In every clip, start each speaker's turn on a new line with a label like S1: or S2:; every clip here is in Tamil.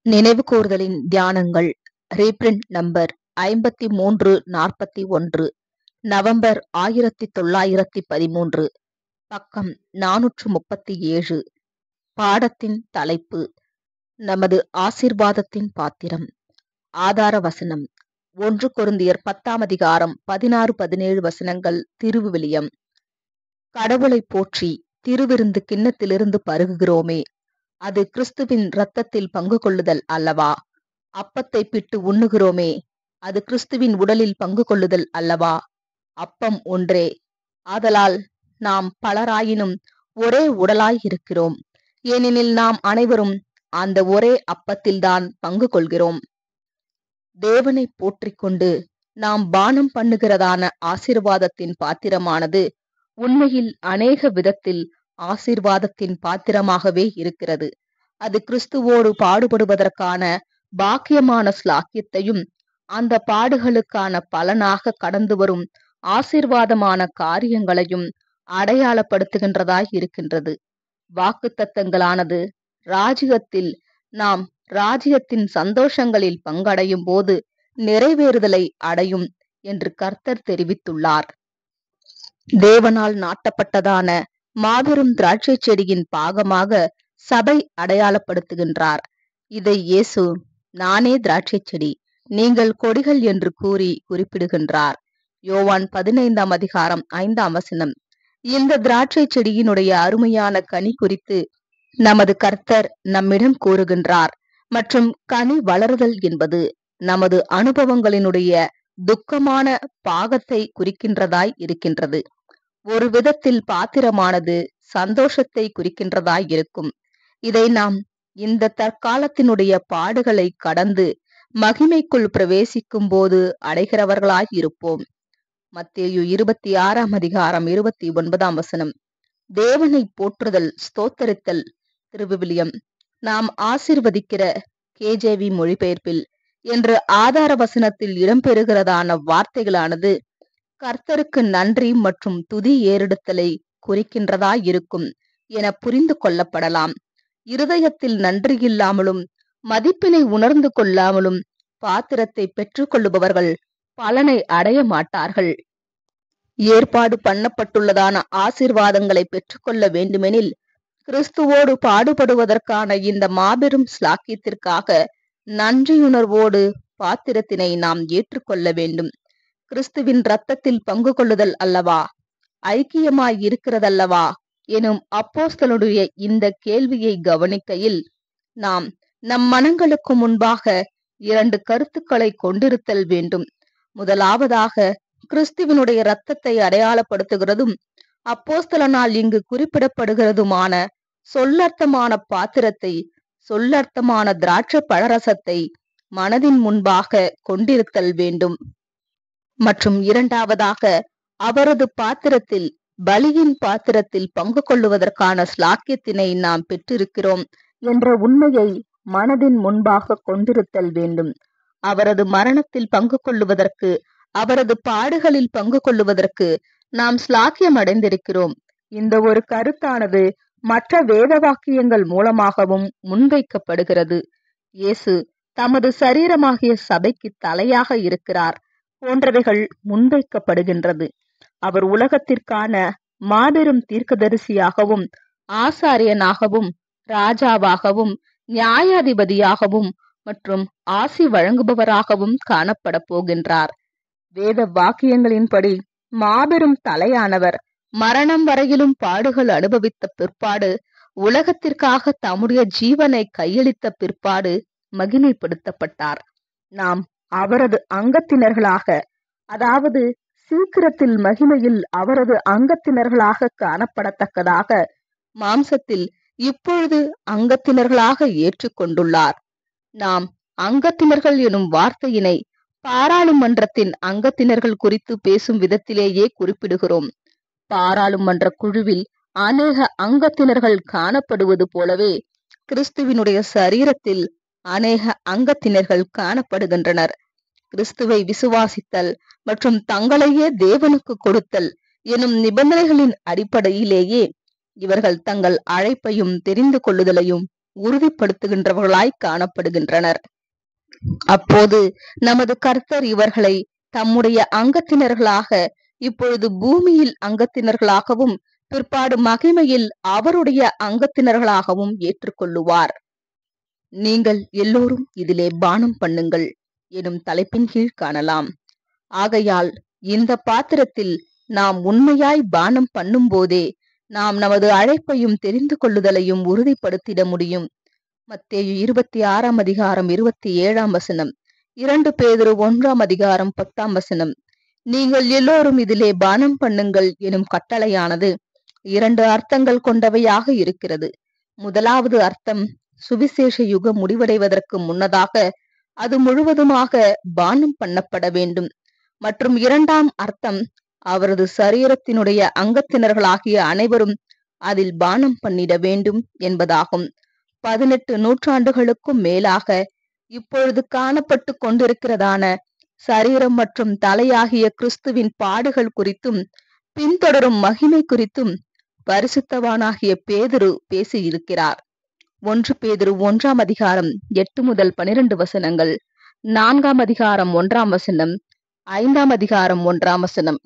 S1: நினைவு கூர்தலின் தியானங்கள் ரீப்ரிண்ட் நம்பர் 5341 நவம்பர் 1913 பக்கம் 437. பாடத்தின் தலைப்பு நமது ஆசீர்வாதத்தின் பாத்திரம். ஆதார வசனம் 1 கொரிந்தியர் 10ஆம் அதிகாரம் 16-17 வசனங்கள். திருவிவிலியம். கடவுளை போற்றி திருவிருந்து கிண்ணத்திலிருந்து பருகுகிறோமே, அது கிறிஸ்துவின் இரத்தத்தில் பங்கு கொள்ளுதல் அல்லவா? அப்பத்தை பிட்டு உண்ணுகிறோமே, அது கிறிஸ்துவின் உடலில் பங்கு கொள்ளுதல் அல்லவா? அப்பம் ஒன்றே, ஆதலால் நாம் பலராயினும் ஒரே உடலாய் இருக்கிறோம். ஏனெனில் நாம் அனைவரும் அந்த ஒரே அப்பத்தில்தான் பங்கு கொள்கிறோம். தேவனை போற்றிக் கொண்டு நாம் பானம் பண்ணுகிறதான ஆசீர்வாதத்தின் பாத்திரமானது உண்மையில் அநேக விதத்தில் ஆசீர்வாதத்தின் பாத்திரமாகவே இருக்கிறது. அது கிறிஸ்துவோடு பாடுபடுவதற்கான பாக்கியமான ஸ்லாக்கியத்தையும் அந்த பாடுகளுக்கான பலனாக கடந்து வரும் ஆசீர்வாதமான காரியங்களையும் அடையாளப்படுத்துகின்றதாய் இருக்கின்றது. வாக்குத்தத்தங்களானது ராஜ்யத்தில் நாம் ராஜ்யத்தின் சந்தோஷங்களில் பங்கடையும் போது நிறைவேறுதலை அடையும் என்று கர்த்தர் தெரிவித்துள்ளார். தேவனால் நாட்டப்பட்டதான மாபெரும் திராட்சை செடியின் பாகமாக சபை அடையாளப்படுத்துகின்றார். இதை இயேசு நானே திராட்சை செடி, நீங்கள் கொடிகள் என்று கூறி குறிப்பிடுகின்றார். யோவான் 15ஆம் அதிகாரம் 5ஆம் வசனம். இந்த திராட்சை செடியினுடைய அருமையான கனி குறித்து நமது கர்த்தர் நம்மிடம் கூறுகின்றார். மற்றும் கனி வளருதல் என்பது நமது அனுபவங்களினுடைய துக்கமான பாகத்தை குறிக்கின்றதாய் இருக்கின்றது. ஒரு விதத்தில் பாத்திரமானது சந்தோஷத்தை குறிக்கின்றதாய் இருக்கும். இதை நாம் இந்த தற்காலத்தினுடைய பாடுகளை கடந்து மகிமைக்குள் பிரவேசிக்கும் போது அடைகிறவர்களாய் இருப்போம். மத்தேயு 26ஆம் அதிகாரம் 29ஆம் வசனம். தேவனை போற்றுதல், ஸ்தோத்தரித்தல். திருவிவிலியம். நாம் ஆசீர்வதிக்கிற KJV மொழிபெயர்ப்பில் என்று ஆதார வசனத்தில் இடம்பெறுகிறதான வார்த்தைகளானது கர்த்தருக்கு நன்றி மற்றும் துதி ஏறெடுத்தலை குறிக்கின்றதாய் இருக்கும் என புரிந்து கொள்ளப்படலாம். இருதயத்தில் நன்றி இல்லாமலும் மதிப்பினை உணர்ந்து கொள்ளாமலும் பாத்திரத்தை பெற்றுக் கொள்ளுபவர்கள் பலனை அடைய மாட்டார்கள். ஏற்பாடு பண்ணப்பட்டுள்ளதான ஆசீர்வாதங்களை பெற்றுக்கொள்ள வேண்டுமெனில் கிறிஸ்துவோடு பாடுபடுவதற்கான இந்த மாபெரும் ஸ்லாக்கியத்திற்காக நன்றியுணர்வோடு பாத்திரத்தினை நாம் ஏற்றுக்கொள்ள வேண்டும். கிறிஸ்துவின் இரத்தத்தில் பங்கு கொள்ளுதல் அல்லவா, ஐக்கியமாய் இருக்கிறதல்லவா எனும் அப்போஸ்தலனுடைய இந்த கேள்வியை கவனிக்கையில் நாம் நம் மனங்களுக்கு முன்பாக 2 கருத்துக்களை கொண்டிருத்தல் வேண்டும். முதலாவதாக கிறிஸ்துவினுடைய இரத்தத்தை அடையாளப்படுத்துகிறதும் அப்போஸ்தலனால் இங்கு குறிப்பிடப்படுகிறதுமான சொல்லர்த்தமான பாத்திரத்தை, சொல்லர்த்தமான திராட்சை பழரசத்தை மனதின் முன்பாக கொண்டிருத்தல் வேண்டும். மற்றும் இரண்டாவதாக அவரது பாத்திரத்தில், பலியின் பாத்திரத்தில் பங்கு கொள்ளுவதற்கான ஸ்லாக்கியத்தினை நாம் பெற்றிருக்கிறோம் என்ற உண்மையை மனதின் முன்பாக கொண்டிருத்தல் வேண்டும். அவரது மரணத்தில் பங்கு கொள்ளுவதற்கு, அவரது பாடுகளில் பங்கு கொள்ளுவதற்கு நாம் ஸ்லாக்கியம் அடைந்திருக்கிறோம். இந்த ஒரு கருத்தானது மற்ற வேத வாக்கியங்கள் மூலமாகவும் முன்வைக்கப்படுகிறது. இயேசு தமது சரீரமாகிய சபைக்கு தலையாக இருக்கிறார் போன்றவைகள் முன்வைக்கப்படுகின்றது. அவர் உலகத்திற்கான மாபெரும் தீர்க்கதரிசியாகவும் ஆசாரியனாகவும் ராஜாவாகவும் நியாயாதிபதியாகவும் மற்றும் ஆசி வழங்குபவராகவும் காணப்பட போகின்றார். வேத வாக்கியங்களின்படி மாபெரும் தலையானவர் மரணம் வரையிலும் பாடுகள் அனுபவித்த பிற்பாடு, உலகத்திற்காக தம்முடைய ஜீவனை கையளித்த பிற்பாடு மகிமைப்படுத்தப்பட்டார். நாம் அவரது அங்கத்தினர்களாக, அதாவது சீக்கிரத்தில் மகிமையில் அவரது அங்கத்தினர்களாக காணப்படத்தக்கதாக மாம்சத்தில் இப்பொழுது அங்கத்தினர்களாக ஏற்றுக்கொண்டுள்ளார். நாம் அங்கத்தினர்கள் எனும் வார்த்தையினை பாராளுமன்றத்தின் அங்கத்தினர்கள் குறித்து பேசும் விதத்திலேயே குறிப்பிடுகிறோம். பாராளுமன்ற குழுவில் அநேக அங்கத்தினர்கள் காணப்படுவது போலவே கிறிஸ்துவினுடைய சரீரத்தில் அநேக அங்கத்தினர்கள் காணப்படுகின்றனர். கிறிஸ்துவை விசுவாசித்தல் மற்றும் தங்களையே தேவனுக்கு கொடுத்தல் எனும் நிபந்தனைகளின் அடிப்படையிலேயே இவர்கள் தங்கள் அழைப்பையும் தெரிந்து கொள்ளுதலையும் உறுதிப்படுத்துகின்றவர்களாய் காணப்படுகின்றனர். அப்போது நமது கர்த்தர் இவர்களை தம்முடைய அங்கத்தினர்களாக இப்பொழுது பூமியில் அங்கத்தினர்களாகவும் பிற்பாடு மகிமையில் அவருடைய அங்கத்தினர்களாகவும் ஏற்றுக்கொள்ளுவார். நீங்கள் எல்லோரும் இதிலே பானம் பண்ணுங்கள் எனும் தலைப்பின் கீழ் காணலாம். ஆகையால் இந்த பாத்திரத்தில் நாம் உண்மையாய் பானம் பண்ணும் போதே நாம் நமது அழைப்பையும் தெரிந்து கொள்ளுதலையும் உறுதிப்படுத்திட முடியும். மத்தேயு 26 அதிகாரம் 27 வசனம், 2 பேதுரு 1 அதிகாரம் 10 வசனம். நீங்கள் எல்லோரும் இதிலே பானம் பண்ணுங்கள் எனும் கட்டளையானது 2 அர்த்தங்கள் கொண்டவையாக இருக்கிறது. முதலாவது அர்த்தம், சுவிசேஷ யுகம் முடிவடைவதற்கு முன்னதாக அது முழுவதுமாக பானம் பண்ணப்பட வேண்டும். மற்றும் இரண்டாம் அர்த்தம், அவரது சரீரத்தினுடைய அங்கத்தினர்களாகிய அனைவரும் அதில் பானம் பண்ணிட வேண்டும் என்பதாகும். 18 நூற்றாண்டுகளுக்கும் மேலாக இப்பொழுது காணப்பட்டு கொண்டிருக்கிறதான சரீரம் மற்றும் தலையாகிய கிறிஸ்துவின் பாடுகள் குறித்தும் பின்தொடரும் மகிமை குறித்தும் பரிசுத்தவானாகிய பேதுரு பேசியிருக்கிறார். 1 பேதுரு 1 அதிகாரம் 8 முதல் 12 வசனங்கள், 4 அதிகாரம் 1 வசனம், 5 அதிகாரம் 1 வசனம்.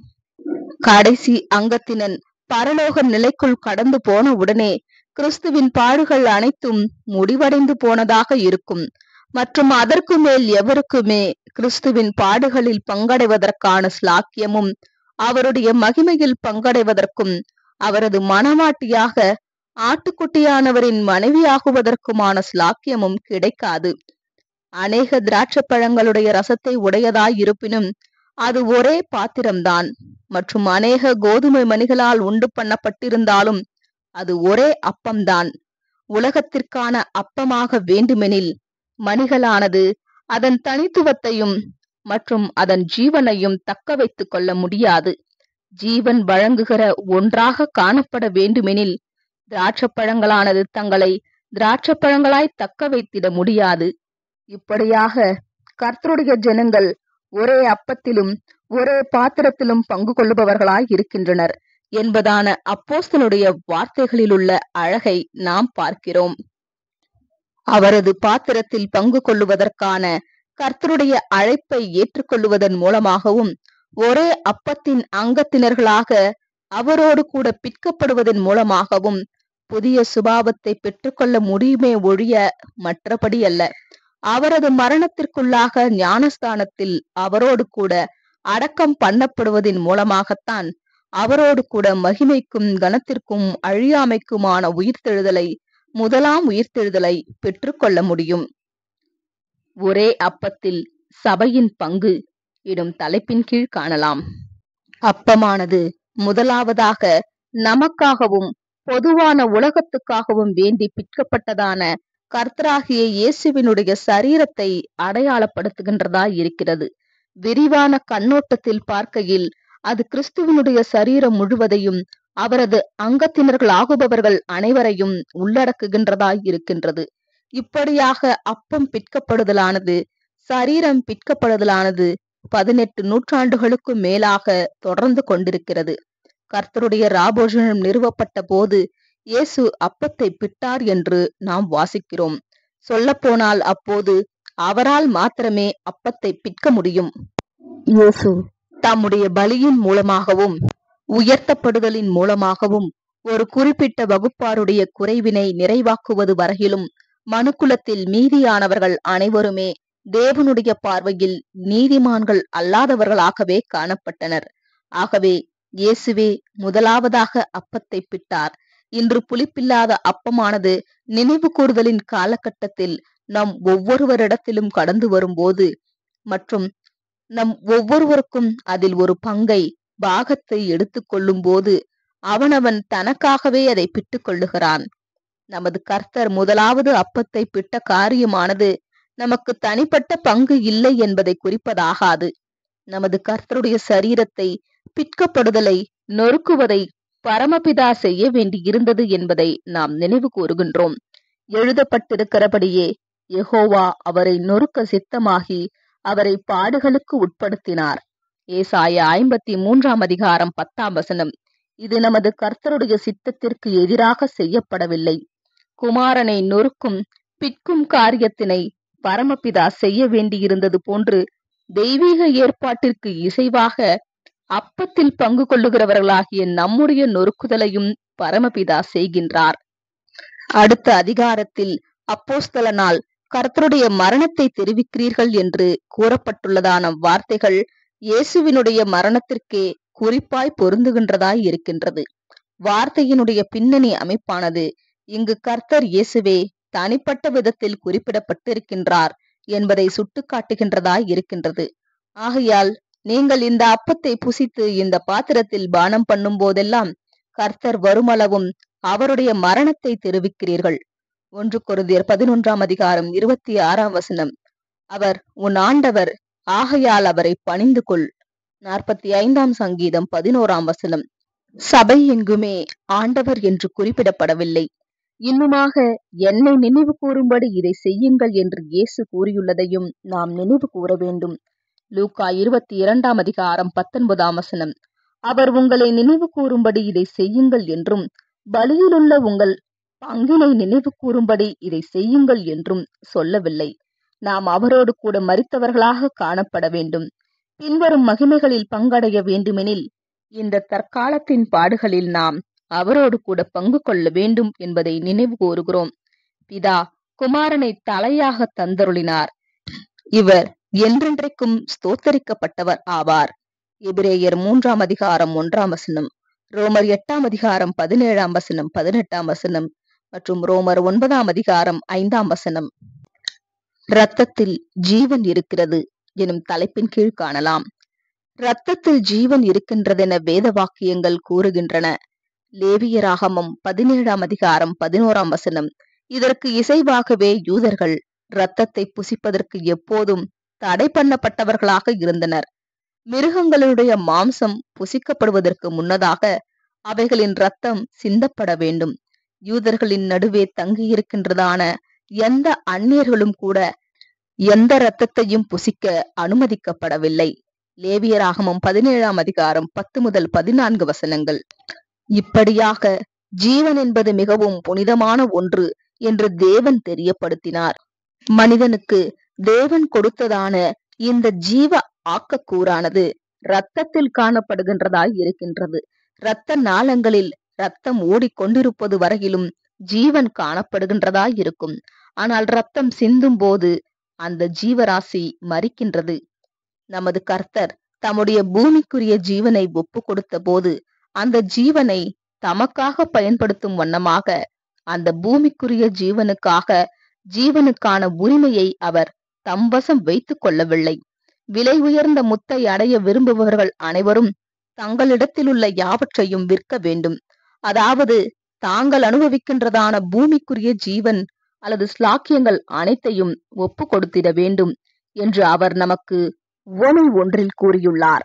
S1: கடைசி அங்கத்தினன் பரலோக நிலைக்குள் கடந்து போன உடனே கிறிஸ்துவின் பாடுகள் அனைத்தும் முடிவடைந்து போனதாக இருக்கும். மற்றும் அதற்கு மேல் எவருக்குமே கிறிஸ்துவின் பாடுகளில் பங்கடைவதற்கான ஸ்லாக்கியமும் அவருடைய மகிமையில் பங்கடைவதற்கும் அவரது மனவாட்டியாக ஆட்டுக்குட்டியானவரின் மனைவியாகுவதற்குமான ஸ்லாக்கியமும் கிடைக்காது. அநேக திராட்சை பழங்களுடைய ரசத்தை உடையதாய் இருப்பினும் அது ஒரே பாத்திரம்தான். மற்றும் அநேக கோதுமை மணிகளால் உண்டு பண்ணப்பட்டிருந்தாலும் அது ஒரே அப்பம்தான். உலகத்திற்கான அப்பமாக வேண்டுமெனில் மணிகளானது அதன் தனித்துவத்தையும் மற்றும் அதன் ஜீவனையும் தக்க வைத்துக் கொள்ள முடியாது. ஜீவன் வழங்குகிற ஒன்றாக காணப்பட வேண்டுமெனில் திராட்சப்பழங்களானது தங்களை திராட்சப்பழங்களாய் தக்க வைத்திட முடியாது. இப்படியாக கர்த்தருடைய ஜனங்கள் ஒரே அப்பத்திலும் ஒரே பாத்திரத்திலும் பங்கு கொள்ளுபவர்களாய் இருக்கின்றனர் என்பதான அப்போஸ்தலனுடைய வார்த்தைகளிலுள்ள அழகை நாம் பார்க்கிறோம். அவரது பாத்திரத்தில் பங்கு கொள்ளுவதற்கான கர்த்தருடைய அழைப்பை ஏற்றுக்கொள்ளுவதன் மூலமாகவும் ஒரே அப்பத்தின் அங்கத்தினர்களாக அவரோடு கூட பிற்கப்படுவதன் மூலமாகவும் புதிய சுபாவத்தை பெற்றுக்கொள்ள முடியுமே ஒழிய மற்றபடி அல்ல. அவரது மரணத்திற்குள்ளாக ஞானஸ்தானத்தில் அவரோடு கூட அடக்கம் பண்ணப்படுவதன் மூலமாகத்தான் அவரோடு கூட மகிமைக்கும் கனத்திற்கும் அழியாமைக்குமான உயிர்த்தெழுதலை, முதலாம் உயிர்த்தெழுதலை பெற்றுக்கொள்ள முடியும். ஒரே அப்பத்தில் சபையின் பங்கு எனும் தலைப்பின் கீழ் காணலாம். அப்பமானது முதலாவதாக நமக்காகவும் பொதுவான உலகத்துக்காகவும் வேண்டி பிற்கப்பட்டதான கர்த்தராகிய இயேசுவினுடைய சரீரத்தை அடையாளப்படுத்துகின்றதாய் இருக்கிறது. விரிவான கண்ணோட்டத்தில் பார்க்கையில் அது கிறிஸ்துவனுடைய சரீரம் முழுவதையும் அவரது அங்கத்தினர்கள் ஆகுபவர்கள் அனைவரையும் உள்ளடக்குகின்றதாய் இருக்கின்றது. இப்படியாக அப்பம் பிற்கப்படுதலானது, சரீரம் பிற்கப்படுதலானது 18 நூற்றாண்டுகளுக்கு மேலாக தொடர்ந்து கொண்டிருக்கிறது. கர்த்தருடைய ராபோஜனம் நிறுவப்பட்ட போது இயேசு அப்பத்தை பிட்டார் என்று நாம் வாசிக்கிறோம். சொல்லப்போனால் அப்போது அவரால் மாத்திரமே அப்பத்தை பிற்க முடியும். இயேசு தம்முடைய பலியின் மூலமாகவும் உயர்த்தப்படுதலின் மூலமாகவும் ஒரு குறிப்பிட்ட வகுப்பாருடைய குறைவினை நிறைவாக்குவது வரையிலும் மனுக்குலத்தில் மீதியானவர்கள் அனைவருமே தேவனுடைய பார்வையில் நீதிமான்கள் அல்லாதவர்களாகவே காணப்பட்டனர். ஆகவே இயேசுவே முதலாவதாக அப்பத்தை பிட்டார். இன்று புளிப்பில்லாத அப்பமானது நினைவு கூறுதலின் காலகட்டத்தில் நம் ஒவ்வொருவரிடத்திலும் கடந்து வரும்போது மற்றும் நம் ஒவ்வொருவருக்கும் அதில் ஒரு பங்கை, பாகத்தை எடுத்துக்கொள்ளும் போது அவனவன் தனக்காகவே அதை பிட்டுக் கொள்ளுகிறான். நமது கர்த்தர் முதலாவது அப்பத்தை பிட்ட காரியமானது நமக்கு தனிப்பட்ட பங்கு இல்லை என்பதை குறிப்பதாகாது. நமது கர்த்தருடைய சரீரத்தை பிற்கப்படுதலை, நொறுக்குவதை பரமபிதா செய்ய வேண்டி இருந்தது என்பதை நாம் நினைவு கூறுகின்றோம். எழுதப்பட்டிருக்கிறபடியே யெகோவா அவரை நொறுக்க சித்தமாகி அவரை பாடுகளுக்கு உட்படுத்தினார். ஏசாயா 53 அதிகாரம் 10 வசனம். இது நமது கர்த்தருடைய சித்தத்திற்கு எதிராக செய்யப்படவில்லை. குமாரனை நொறுக்கும் பிற்கும் காரியத்தினை பரமபிதா செய்ய வேண்டியிருந்தது போன்று தெய்வீக ஏற்பாட்டிற்கு இசைவாக அப்பத்தில் பங்கு கொள்ளுகிறவர்களாகிய நம்முடைய நொறுக்குதலையும் பரமபிதா செய்கின்றார். அடுத்த அதிகாரத்தில் அப்போஸ்தலனால் கர்த்தருடைய மரணத்தை தெரிவிக்கிறீர்கள் என்று கூறப்பட்டுள்ளதான வார்த்தைகள் இயேசுவினுடைய மரணத்திற்கே குறிப்பாய் பொருந்துகின்றதாய் இருக்கின்றது. வார்த்தையினுடைய பின்னணி அமைப்பானது இங்கு கர்த்தர் இயேசுவே தனிப்பட்ட விதத்தில் குறிப்பிடப்பட்டிருக்கின்றார் என்பதை சுட்டுக்காட்டுகின்றதாய் இருக்கின்றது. ஆகையால் நீங்கள் இந்த அப்பத்தை புசித்து இந்த பாத்திரத்தில் பானம் பண்ணும் போதெல்லாம் கர்த்தர் வருமளவும் அவருடைய மரணத்தை தெரிவிக்கிறீர்கள். 1 கொரிந்தியர் 11ஆம் அதிகாரம் 26ஆம் வசனம். அவர் உன் ஆண்டவர், ஆகையால் அவரை பணிந்து கொள். 45ஆம் சங்கீதம் 11ஆம் வசனம். சபை எங்குமே ஆண்டவர் என்று குறிப்பிடப்படவில்லை. இன்னுமாக என்னை நினைவு கூறும்படி இதை செய்யுங்கள் என்று இயேசு கூறியுள்ளதையும் நாம் நினைவு கூற வேண்டும். லூக்கா 22ஆம் அதிகாரம் 19ஆம் வசனம். அவர் உங்களை நினைவு கூறும்படி இதை செய்யுங்கள் என்றும் பலியிலுள்ள உங்கள் பங்கினை நினைவு கூறும்படி இதை செய்யுங்கள் என்றும் சொல்லவில்லை. நாம் அவரோடு கூட மரித்தவர்களாக காணப்பட வேண்டும். பின்வரும் மகிமைகளில் பங்கடைய வேண்டுமெனில் இந்த தற்காலத்தின் பாடுகளில் நாம் அவரோடு கூட பங்கு கொள்ள வேண்டும் என்பதை நினைவு கூறுகிறோம். பிதா குமாரனை தலையாக தந்தருளினார். இவர் என்றென்றைக்கும் ஸ்தோத்தரிக்கப்பட்டவர் ஆவார். எபிரேயர் 3ஆம் அதிகாரம் 1ஆம் வசனம், ரோமர் 8ஆம் அதிகாரம் 17ஆம் வசனம் 18ஆம் வசனம் மற்றும் ரோமர் 9ஆம் அதிகாரம் 5ஆம் வசனம். இரத்தத்தில் ஜீவன் இருக்கிறது எனும் தலைப்பின் கீழ் காணலாம். இரத்தத்தில் ஜீவன் இருக்கின்றதென வேத வாக்கியங்கள் கூறுகின்றன. லேவியராகமம் 17ஆம் அதிகாரம் 11ஆம் வசனம். இதற்கு இசைவாகவே யூதர்கள் இரத்தத்தை புசிப்பதற்கு எப்போதும் தடை பண்ணப்பட்டவர்களாக இருந்தனர். மிருகங்களுடைய மாம்சம் புசிக்கப்படுவதற்கு முன்னதாக அவைகளின் இரத்தம் சிந்தப்பட வேண்டும். யூதர்களின் நடுவே தங்கியிருக்கின்றதான எந்த அந்நியர்களும் கூட எந்த இரத்தத்தையும் புசிக்க அனுமதிக்கப்படவில்லை. லேவியராகமம் 17ஆம் அதிகாரம் 10 முதல் 14 வசனங்கள். இப்படியாக ஜீவன் என்பது மிகவும் புனிதமான ஒன்று என்று தேவன் தெரியப்படுத்தினார். மனிதனுக்கு தேவன் கொடுத்ததான இந்த ஜீவ ஆக்கக்கூறானது இரத்தத்தில் காணப்படுகின்றதாய் இருக்கின்றது. இரத்த நாளங்களில் இரத்தம் ஓடிக்கொண்டிருப்பது வரையிலும் ஜீவன் காணப்படுகின்றதாய் இருக்கும். ஆனால் இரத்தம் சிந்தும் போது அந்த ஜீவராசி மரிக்கின்றது. நமது கர்த்தர் தம்முடைய பூமிக்குரிய ஜீவனை ஒப்பு கொடுத்த போது அந்த ஜீவனை தமக்காக பயன்படுத்தும் வண்ணமாக அந்த பூமிக்குரிய ஜீவனுக்கான உரிமையை அவர் தம்வசம் வைத்துக் கொள்ளவில்லை. விலை உயர்ந்த முத்தை அடைய விரும்புபவர்கள் அனைவரும் தங்களிடத்தில் உள்ள யாவற்றையும் விற்க வேண்டும். அதாவது தாங்கள் அனுபவிக்கின்றதான பூமிக்குரிய ஜீவன் அல்லது ஸ்லாக்கியங்கள் அனைத்தையும் ஒப்பு கொடுத்திட வேண்டும் என்று அவர் நமக்கு உவமை ஒன்றில் கூறியுள்ளார்.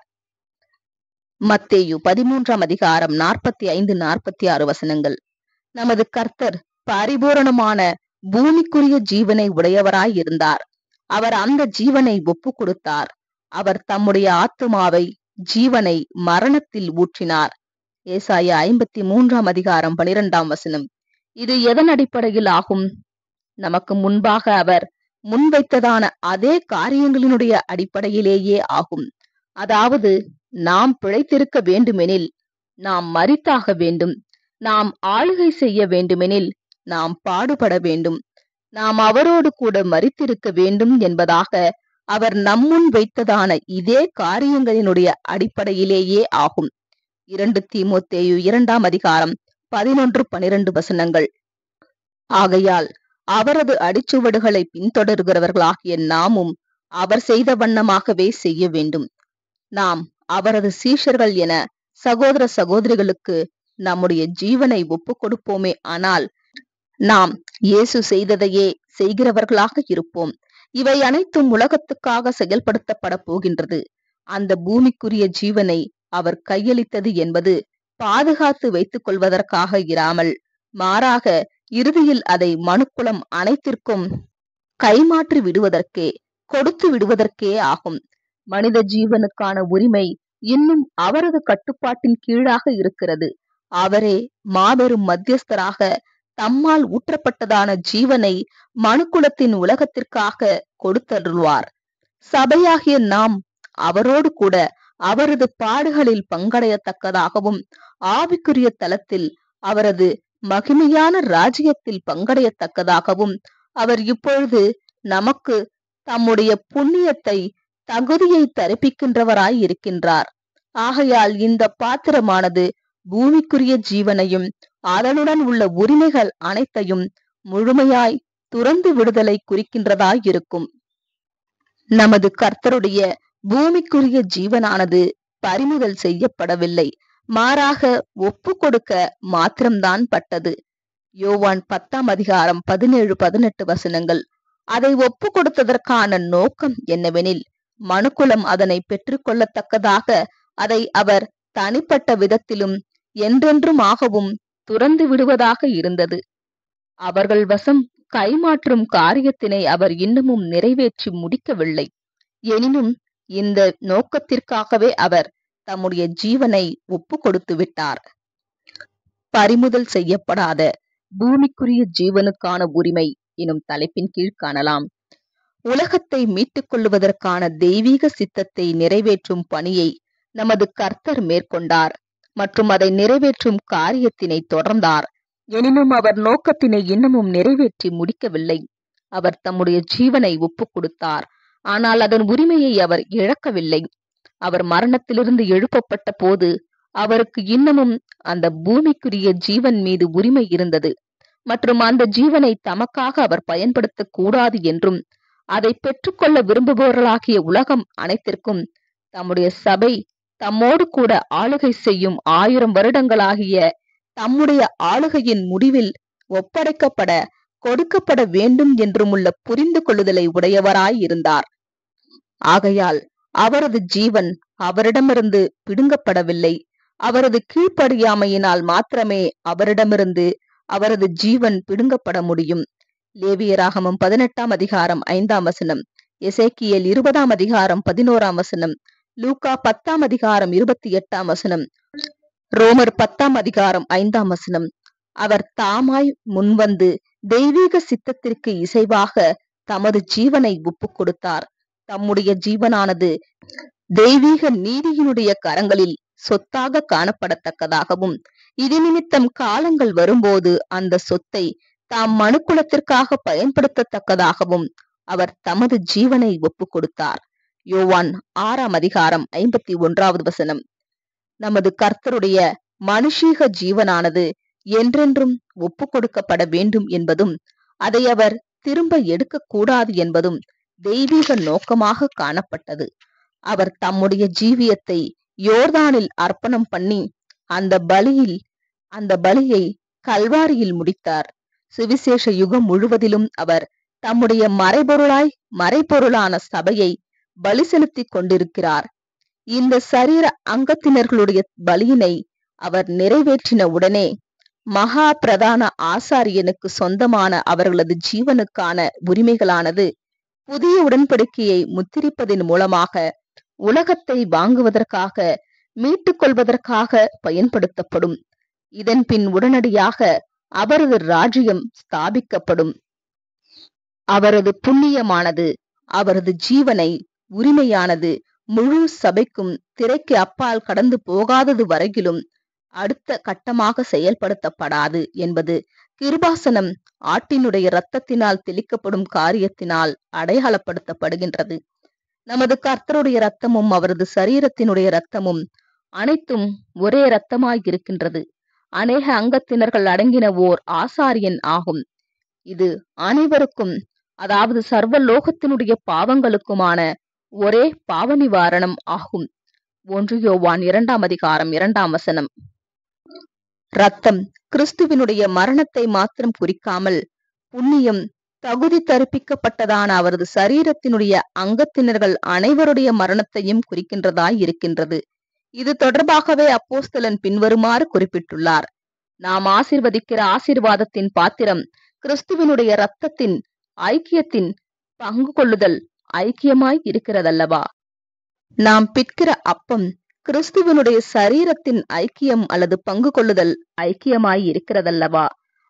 S1: மத்தேயு 13ஆம் அதிகாரம் 45-46 வசனங்கள். நமது கர்த்தர் பரிபூரணமான பூமிக்குரிய ஜீவனை உடையவராய் இருந்தார். அவர் அந்த ஜீவனை ஒப்பு கொடுத்தார். அவர் தம்முடைய ஆத்துமாவை ஜீவனை மரணத்தில் ஊற்றினார். ஏசாயா 53ஆம் அதிகாரம் 12ஆம் வசனம். இது எதன் அடிப்படையில் ஆகும்? நமக்கு முன்பாக அவர் முன்வைத்ததான அதே காரியங்களினுடைய அடிப்படையிலேயே ஆகும். அதாவது நாம் பிழைத்திருக்க வேண்டுமெனில் நாம் மரித்தாக வேண்டும். நாம் ஆளுகை செய்ய வேண்டுமெனில் நாம் பாடுபட வேண்டும். நாம் அவரோடு கூட மரித்திருக்க வேண்டும் என்பதாக அவர் நம்முன் வைத்ததான இதே காரியங்களினுடைய அடிப்படையிலேயே ஆகும். 2 தீமோத்தேயு 2ஆம் அதிகாரம் 11-12 வசனங்கள். ஆகையால் அவரது அடிச்சுவடுகளை பின்தொடர்கிறவர்களாகிய நாமும் அவர் செய்த வண்ணமாகவே செய்ய வேண்டும். நாம் அவரது சீஷர்கள் என சகோதர சகோதரிகளுக்கு நம்முடைய ஜீவனை ஒப்பு கொடுப்போமே, ஆனால் நாம் இயேசு செய்ததையே செய்கிறவர்களாக இருப்போம். இவை அனைத்தும் உலகத்துக்காக செயல்படுத்தப்பட போகின்றது. அந்த பூமிக்குரிய ஜீவனை அவர் கையளித்தது என்பது பாதுகாத்து வைத்துக் கொள்வதற்காக இராமல், மாறாக இறுதியில் அதை மனுக்குலம் அனைத்திற்கும் கைமாற்றி விடுவதற்கே, கொடுத்து விடுவதற்கே ஆகும். மனித ஜீவனுக்கான உரிமை இன்னும் அவரது கட்டுப்பாட்டின் கீழாக இருக்கிறது. அவரே மாபெரும் மத்தியஸ்தராக தம்மால் ஊற்றப்பட்டதான ஜீவனை மனுக்குலத்தின் உலகத்திற்காக கொடுத்தருள்வார். சபையாகிய நாம் அவரோடு கூட அவரது பாடுகளில் பங்கடையத்தக்கதாகவும் ஆவிக்குரிய தலத்தில் அவரது மகிமையான ராஜ்யத்தில் பங்கடையத்தக்கதாகவும் அவர் இப்பொழுது நமக்கு தம்முடைய புண்ணியத்தை தகுதியை தரிப்பிக்கின்றவராய் இருக்கின்றார். ஆகையால் இந்த பாத்திரமானது பூமிக்குரிய ஜீவனையும் அதனுடன் உள்ள உரிமைகள் அனைத்தையும் முழுமையாய் துறந்து விடுதலை குறிக்கின்றதாய் இருக்கும். நமது கர்த்தருடைய பூமிக்குரிய ஜீவனானது பறிமுதல் செய்யப்படவில்லை, மாறாக ஒப்பு கொடுக்க மாத்திரம்தான் பட்டது. யோவான் 10:17-18 வசனங்கள். அதை ஒப்பு கொடுத்ததற்கான நோக்கம் என்னவெனில், மனுக்குலம் அதனை பெற்றுக்கொள்ளத்தக்கதாக அதை அவர் தனிப்பட்ட விதத்திலும் என்றென்றுமாகவும் துறந்து விடுவதாக இருந்தது. அவர்கள் வசம் கைமாற்றும் காரியத்தினை அவர் இன்னமும் நிறைவேற்றி முடிக்கவில்லை. எனினும் இந்த நோக்கத்திற்காகவே அவர் தம்முடைய ஜீவனை ஒப்பு கொடுத்து விட்டார். பறிமுதல் செய்யப்படாத பூமிக்குரிய ஜீவனுக்கான உரிமை எனும் தலைப்பின் கீழ் காணலாம். உலகத்தை மீட்டுக் கொள்ளுவதற்கான தெய்வீக சித்தத்தை நிறைவேற்றும் பணியை நமது கர்த்தர் மேற்கொண்டார் மற்றும் அதை நிறைவேற்றும் காரியத்தினை தொடர்ந்தார். எனினும் அவர் நோக்கத்தினை இன்னமும் நிறைவேற்றி முடிக்கவில்லை. அவர் தம்முடைய ஜீவனை ஒப்பு கொடுத்தார், ஆனால் அதன் உரிமையை அவர் இழக்கவில்லை. அவர் மரணத்திலிருந்து எழுப்பப்பட்ட போது அவருக்கு இன்னமும் அந்த பூமிக்குரிய ஜீவன் மீது உரிமை இருந்தது மற்றும் அந்த ஜீவனை தமக்காக அவர் பயன்படுத்த கூடாது என்றும், அதை பெற்றுக்கொள்ள விரும்புபவர்களாகிய உலகம் அனைத்திற்கும் தம்முடைய சபை தம்மோடு கூட ஆளுகை செய்யும் 1000 வருடங்களாகிய தம்முடைய ஆளுகையின் முடிவில் ஒப்படைக்கப்பட கொடுக்கப்பட வேண்டும் என்றும் உள்ள புரிந்து கொள்ளுதலை உடையவராய் இருந்தார். ஆகையால் அவரது ஜீவன் அவரிடமிருந்து பிடுங்கப்படவில்லை. அவரது கீழ்ப்படியாமையினால் மாத்திரமே அவரிடமிருந்து அவரது ஜீவன் பிடுங்கப்பட முடியும். லேவியராகமம் 18:5 வசனம், எசேக்கியேல் 20:11 வசனம், லூக்கா 10:28 வசனம், ரோமர் 10:5 வசனம். அவர் தாமாய் முன்வந்து தெய்வீக சித்தத்திற்கு இசைவாக தமது ஜீவனை ஒப்பு கொடுத்தார். தம்முடைய ஜீவனானது தெய்வீக நீதியினுடைய கரங்களில் சொத்தாக காணப்படத்தக்கதாகவும், இது நிமித்தம் காலங்கள் வரும்போது அந்த சொத்தை தாம் மனுக்குலத்திற்காக பயன்படுத்தத்தக்கதாகவும் அவர் தமது ஜீவனை ஒப்பு கொடுத்தார். யோவான் 6:51 வசனம். நமது கர்த்தருடைய மனுஷீக ஜீவனானது என்றென்றும் ஒப்பு கொடுக்கப்பட வேண்டும் என்பதும், அதை அவர் திரும்ப எடுக்கக்கூடாது என்பதும் தெய்வீக நோக்கமாக காணப்பட்டது. அவர் தம்முடைய ஜீவியத்தை யோர்தானில் அர்ப்பணம் பண்ணி அந்த பலியை கல்வாரியில் முடித்தார். சுவிசேஷ யுகம் முழுவதிலும் அவர் தம்முடைய மறைபொருளான சபையை பலி செலுத்திக் கொண்டிருக்கிறார். இந்த சரீர அங்கத்தினர்களுடைய பலியினை அவர் நிறைவேற்றின உடனே மகா பிரதான ஆசாரியனுக்கு சொந்தமான அவர்களது ஜீவனுக்கான உரிமைகளானது புதிய உடன்படிக்கையை முத்திரிப்பதன் மூலமாக உலகத்தை வாங்குவதற்காக மீட்டுக் கொள்வதற்காக பயன்படுத்தப்படும். இதன் பின் உடனடியாக அவரது ராஜ்யம் ஸ்தாபிக்கப்படும். அவரது புண்ணியமானது, அவரது ஜீவனை உரிமையானது முழு சபைக்கும் திரைக்கு அப்பால் கடந்து போகாதது வரையிலும் அடுத்த கட்டமாக செயல்படுத்தப்படாது என்பது கிருபாசனம் ஆட்டினுடைய இரத்தத்தினால் தெளிக்கப்படும் காரியத்தினால் அடையாளப்படுத்தப்படுகின்றது. நமது கர்த்தருடைய இரத்தமும் அவரது சரீரத்தினுடைய இரத்தமும் அனைத்தும் ஒரே இரத்தமாயிருக்கின்றது. அநேக அங்கத்தினர்கள் அடங்கின ஓர் ஆசாரியன் ஆகும். இது அனைவருக்கும், அதாவது சர்வ லோகத்தினுடைய பாவங்களுக்குமான ஒரே பாவ நிவாரணம் ஆகும். 1 யோவான் 2:2 வசனம். இரத்தம் கிறிஸ்துவினுடைய மரணத்தை மாத்திரம் குறிக்காமல் புண்ணியம் தகுதி தரிப்பிக்கப்பட்டதான அவரது சரீரத்தினுடைய அங்கத்தினர்கள் அனைவருடைய மரணத்தையும் குறிக்கின்றதாய் இருக்கின்றது. இது தொடர்பாகவே அப்போஸ்தலன் பின்வருமாறு குறிப்பிட்டுள்ளார்: நாம் ஆசீர்வதிக்கிற ஆசீர்வாதத்தின் பாத்திரம் கிறிஸ்துவினுடைய இரத்தத்தின் ஐக்கியத்தின் பங்கு கொள்ளுதல் ஐக்கியமாய் இருக்கிறதல்லவா? நாம் பிற்கிற அப்பம் கிறிஸ்துவனுடைய சரீரத்தின் ஐக்கியம் அல்லது பங்கு கொள்ளுதல் ஐக்கியமாய் இருக்கிறதல்லவா?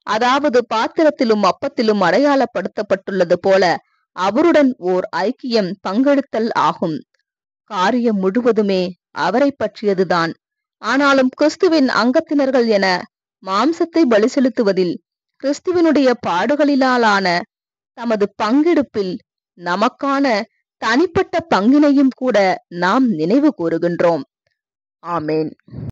S1: அதாவது பாத்திரத்திலும் அப்பத்திலும் அடையாளப்படுத்தப்பட்டுள்ளது போல அவருடன் ஓர் ஐக்கியம் பங்கெடுத்தல் ஆகும். காரியம் முழுவதுமே அவரை பற்றியதுதான். ஆனாலும் கிறிஸ்துவின் அங்கத்தினர்கள் என மாம்சத்தை பலி செலுத்துவதில் கிறிஸ்துவனுடைய பாடுகளிலான தமது பங்கெடுப்பில் நமக்கான தனிப்பட்ட பங்கினையும் கூட நாம் நினைவு கூறுகின்றோம். ஆமேன்.